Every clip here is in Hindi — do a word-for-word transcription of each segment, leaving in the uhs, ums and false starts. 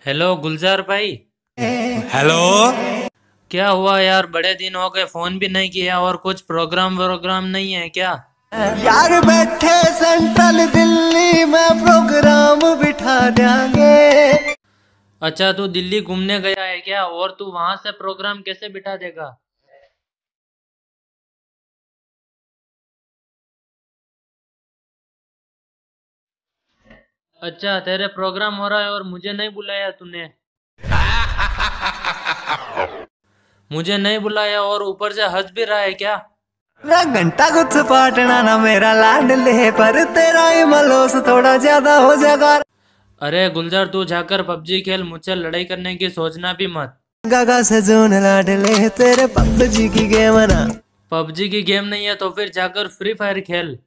हेलो गुलजार भाई। हेलो। क्या हुआ यार, बड़े दिन हो गए, फोन भी नहीं किया और कुछ प्रोग्राम वोग्राम नहीं है क्या? यार बैठे सेंट्रल दिल्ली में प्रोग्राम बिठा देंगे। अच्छा, तू दिल्ली घूमने गया है क्या? और तू वहां से प्रोग्राम कैसे बिठा देगा? अच्छा, तेरे प्रोग्राम हो रहा है और मुझे नहीं बुलाया तूने। मुझे नहीं बुलाया और ऊपर से हंस भी रहा है क्या? ना घंटा कुछ पाटना ना मेरा लाड ले, पर तेरा ही मलोस थोड़ा ज्यादा हो जाएगा। अरे गुलजार, तू जाकर पबजी खेल, मुझसे लड़ाई करने की सोचना भी मत। गागा से जोन लाड ले, तेरे पबजी की गेम ना। पबजी की गेम नहीं है तो फिर जाकर फ्री फायर खेल।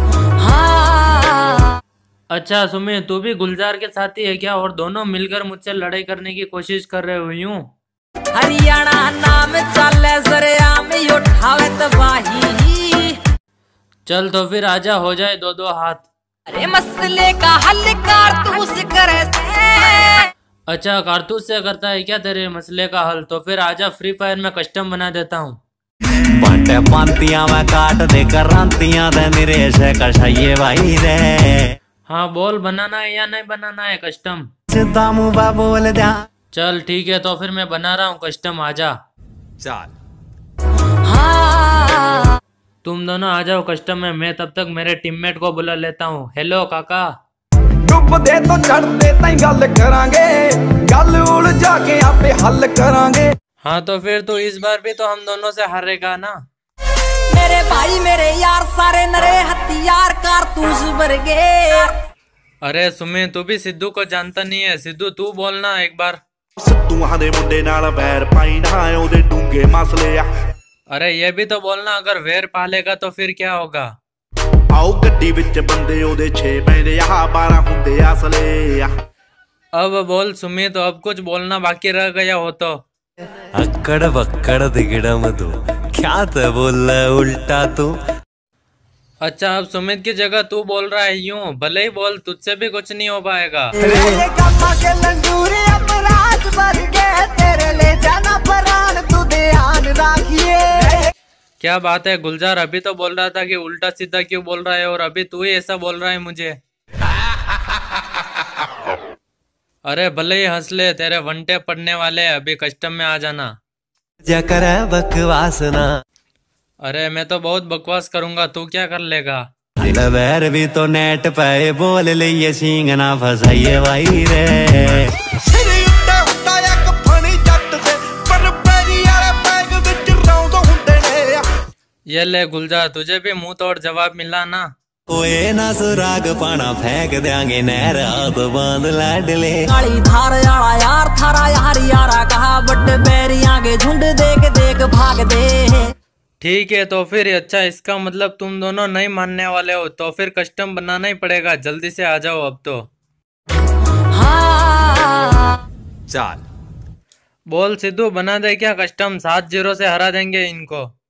हाँ। अच्छा सुमित, तू भी गुलजार के साथी है क्या? और दोनों मिलकर मुझसे लड़ाई करने की कोशिश कर रहे हो यूं? हरियाणा नाम चले सरेआम उठावे तबाही। चल तो फिर आजा, हो जाए दो दो हाथ। अरे मसले का हल कारतूस करे से। अच्छा, कारतूस से करता है क्या तेरे मसले का हल? तो फिर आजा, फ्री फायर में कस्टम बना देता हूँ। बाटे पांतियां में काट दे करांतियां दे निरेश कशाइए भाई रे। हाँ बोल, बनाना है या नहीं बनाना है कस्टम? सीधा मुंह बोल जा। चल ठीक है, तो फिर मैं बना रहा हूँ कस्टम, आजा। चल। हाँ। तुम दोनों आ जाओ कस्टम में, मैं तब तक मेरे टीममेट को बुला लेता हूँ। हेलो काका। डुब दे तो चढ़ दे ताई गल करांगे, गल उलझा के आपे हल करांगे। हाँ तो फिर तो इस बार भी तो हम दोनों से हारेगा ना? मेरे भाई मेरे यार सारे नरे हथियार कारतूस भर गए। अरे सुमित, तू भी सिद्धू को जानता नहीं है। सिद्धू तू बोलना एक बार। सिद्धू दे मुंडे नाल बैर पाई ना ओदे डूंगे मसले आ। अरे ये भी तो बोलना, अगर वेर पालेगा तो फिर क्या होगा? आओ गड्डी विच बंदे ओदे छे पैंदे आ, बारह हुंदे असले आ। अब बोल सुमित, अब कुछ बोलना बाकी रह गया हो तो। अक्कड़ बक्कड़ दिगड़म तू क्या तो बोल उल्टा तू। अच्छा, अब सुमित की जगह तू बोल रहा है यूं, भले ही बोल, तुझसे भी कुछ नहीं हो पाएगा। क्या बात है गुलजार, अभी तो बोल रहा था कि उल्टा सीधा क्यों बोल रहा है और अभी तू ही ऐसा बोल रहा है मुझे। अरे भले ही हंस ले, तेरे वंटे पड़ने वाले, अभी कस्टम में आ जाना। जकर बकवास ना। अरे मैं तो बहुत बकवास करूंगा, तू क्या कर लेगा? बैर भी तो नेट पे बोल लिए सिंग ना फसाइए भाई रे। ये ले गुलजार, तुझे भी मुंह तोड़ जवाब मिला ना? ओए ना सुराग पाना फेंक देंगे नहर हाथ बांध लाडले। काली धार आला यार थारा यार यारा कहा बट बैरी आगे झुंड देख देख भाग दे। ठीक है तो फिर अच्छा, इसका मतलब तुम दोनों नहीं मानने वाले हो, तो फिर कस्टम बनाना ही पड़ेगा। जल्दी से आ जाओ अब तो। हाँ। चल। बोल सिद्धू, बना दे क्या कस्टम? सात जीरो से हरा देंगे इनको।